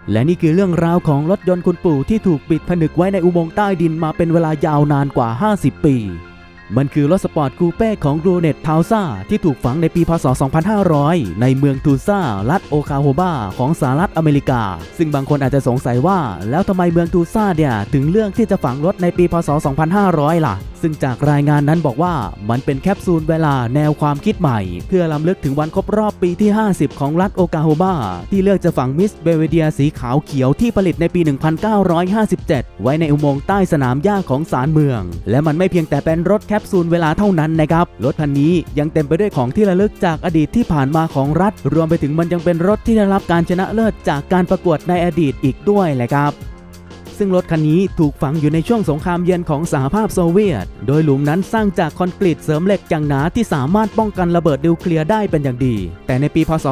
และนี่คือเรื่องราวของรถยนต์คุณปู่ที่ถูกปิดผนึกไว้ในอุโมงค์ใต้ดินมาเป็นเวลายาวนานกว่า50 ปีมันคือรถสปอร์ตคูเป้ของรูเนตทาวซ่าที่ถูกฝังในปีพศ 2500 ในเมืองทูซ่ารัฐโอคลาโฮมาของสหรัฐอเมริกาซึ่งบางคนอาจจะสงสัยว่าแล้วทำไมเมืองทูซ่าเนี่ยถึงเลือกที่จะฝังรถในปีพศ 2500 ล่ะซึ่งจากรายงานนั้นบอกว่ามันเป็นแคปซูลเวลาแนวความคิดใหม่เพื่อรำลึกถึงวันครบรอบปีที่ 50 ของรัฐโอคลาโฮมาที่เลือกจะฝังมิสเบลเวเดียสีขาวเขียวที่ผลิตในปี 1957 ไว้ในอุโมงค์ใต้สนามหญ้าของศาลเมืองและมันไม่เพียงแต่เป็นรถแคปซูลเวลาเท่านั้นนะครับรถคันนี้ยังเต็มไปด้วยของที่ระลึกจากอดีตที่ผ่านมาของรัฐรวมไปถึงมันยังเป็นรถที่ได้รับการชนะเลิศจากการประกวดในอดีตอีกด้วยแหละครับซึ่งรถคันนี้ถูกฝังอยู่ในช่วงสงครามเย็นของสหภาพโซเวียตโดยหลุมนั้นสร้างจากคอนกรีตเสริมเหล็กอย่างหนาที่สามารถป้องกันระเบิดนิวเคลียร์ได้เป็นอย่างดีแต่ในปีพศ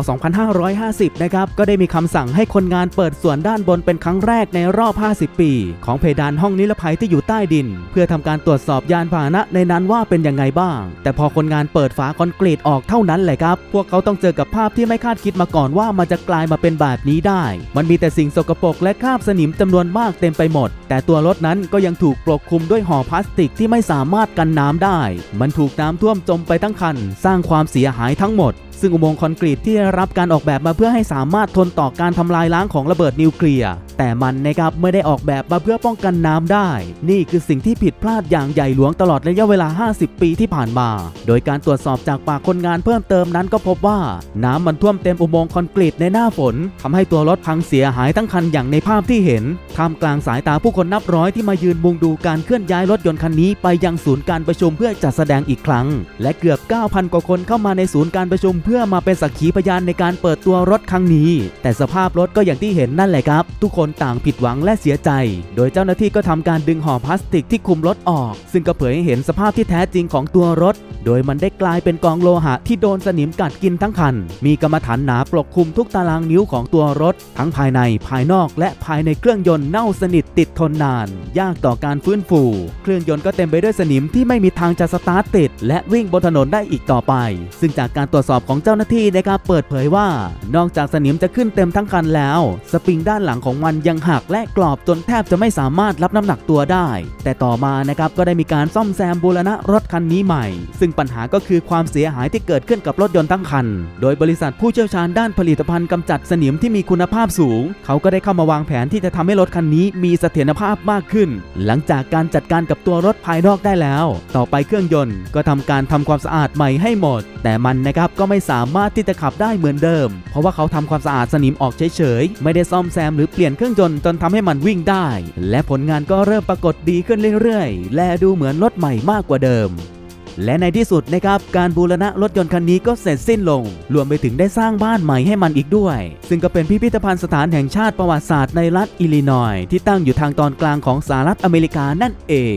2550 นะครับก็ได้มีคำสั่งให้คนงานเปิดส่วนด้านบนเป็นครั้งแรกในรอบ 50 ปีของเพดานห้องนิรภัยที่อยู่ใต้ดินเพื่อทำการตรวจสอบยานพาหนะในนั้นว่าเป็นยังไงบ้างแต่พอคนงานเปิดฝาคอนกรีตออกเท่านั้นแหละครับพวกเขาต้องเจอกับภาพที่ไม่คาดคิดมาก่อนว่ามันจะกลายมาเป็นแบบนี้ได้มันมีแต่สิ่งสกปรกและคราบสนิมจำนวนมากเต็มไปหมดแต่ตัวรถนั้นก็ยังถูกปกคลุมด้วยห่อพลาสติกที่ไม่สามารถกันน้ำได้มันถูกน้ำท่วมจมไปทั้งคันสร้างความเสียหายทั้งหมดซึ่งอุโมงค์คอนกรีตที่ได้รับการออกแบบมาเพื่อให้สามารถทนต่อการทำลายล้างของระเบิดนิวเคลียร์แต่มันนะครับไม่ได้ออกแบบมาเพื่อป้องกันน้ำได้นี่คือสิ่งที่ผิดพลาดอย่างใหญ่หลวงตลอดระยะเวลา 50 ปีที่ผ่านมาโดยการตรวจสอบจากปากคนงานเพิ่มเติมนั้นก็พบว่าน้ำมันท่วมเต็มอุโมงค์คอนกรีตในหน้าฝนทำให้ตัวรถพังเสียหายทั้งคันอย่างในภาพที่เห็นท่ามกลางสายตาผู้คนนับร้อยที่มายืนมุงดูการเคลื่อนย้ายรถยนต์คันนี้ไปยังศูนย์การประชุมเพื่อจัดแสดงอีกครั้งและเกือบ 9,000 กว่าคนเข้ามาในศูนย์การประชุมเพื่อมาเป็นสักขีพยานในการเปิดตัวรถครั้งนี้แต่สภาพรถก็อย่างที่เห็นนั่นแหละครับทุกคนต่างผิดหวังและเสียใจโดยเจ้าหน้าที่ก็ทำการดึงห่อพลาสติกที่คลุมรถออกซึ่งก็เผยให้เห็นสภาพที่แท้จริงของตัวรถโดยมันได้กลายเป็นกองโลหะที่โดนสนิมกัดกินทั้งคันมีกรรมฐานหนาปกคลุมทุกตารางนิ้วของตัวรถทั้งภายในภายนอกและภายในเครื่องยนต์เน่าสนิทติดทนนานยากต่อการฟื้นฟูเครื่องยนต์ก็เต็มไปด้วยสนิมที่ไม่มีทางจะสตาร์ทติดและวิ่งบนถนนได้อีกต่อไปซึ่งจากการตรวจสอบของเจ้าหน้าที่นะครับเปิดเผยว่านอกจากสนิมจะขึ้นเต็มทั้งคันแล้วสปริงด้านหลังของมันยังหักและกรอบจนแทบจะไม่สามารถรับน้ำหนักตัวได้แต่ต่อมานะครับก็ได้มีการซ่อมแซมบูรณะรถคันนี้ใหม่ซึ่งปัญหาก็คือความเสียหายที่เกิดขึ้นกับรถยนต์ทั้งคันโดยบริษัทผู้เชี่ยวชาญด้านผลิตภัณฑ์กำจัดสนิมที่มีคุณภาพสูงเขาก็ได้เข้ามาวางแผนที่จะทำให้รถคันนี้มีเสถียรภาพมากขึ้นหลังจากการจัดการกับตัวรถภายนอกได้แล้วต่อไปเครื่องยนต์ก็ทำการทำความสะอาดใหม่ให้หมดแต่มันนะครับก็ไม่สามารถที่จะขับได้เหมือนเดิมเพราะว่าเขาทำความสะอาดสนิมออกเฉยๆไม่ได้ซ่อมแซมหรือเปลี่ยนเครื่องยนต์จนทำให้มันวิ่งได้และผลงานก็เริ่มปรากฏดีขึ้นเรื่อยๆและดูเหมือนรถใหม่มากกว่าเดิมและในที่สุดนะครับการบูรณะรถยนต์คันนี้ก็เสร็จสิ้นลงรวมไปถึงได้สร้างบ้านใหม่ให้มันอีกด้วยซึ่งก็เป็นพิพิธภัณฑ์สถานแห่งชาติประวัติศาสตร์ในรัฐอิลลินอยส์ที่ตั้งอยู่ทางตอนกลางของสหรัฐอเมริกานั่นเอง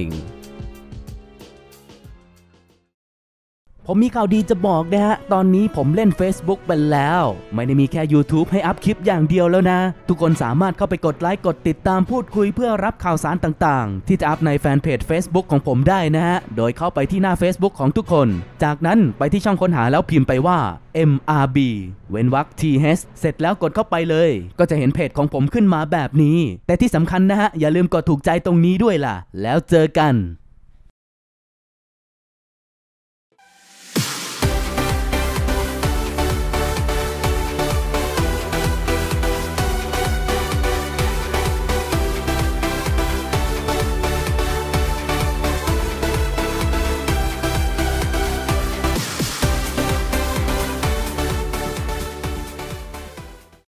ผมมีข่าวดีจะบอกนะฮะตอนนี้ผมเล่น Facebook ไปแล้วไม่ได้มีแค่ YouTube ให้อัพคลิปอย่างเดียวแล้วนะทุกคนสามารถเข้าไปกดไลค์กดติดตามพูดคุยเพื่อรับข่าวสารต่างๆที่จะอัพในแฟนเพจ Facebook ของผมได้นะฮะโดยเข้าไปที่หน้า Facebook ของทุกคนจากนั้นไปที่ช่องค้นหาแล้วพิมพ์ไปว่า MRB เว้นวรรค TH เสร็จแล้วกดเข้าไปเลยก็จะเห็นเพจของผมขึ้นมาแบบนี้แต่ที่สำคัญนะฮะอย่าลืมกดถูกใจตรงนี้ด้วยล่ะแล้วเจอกัน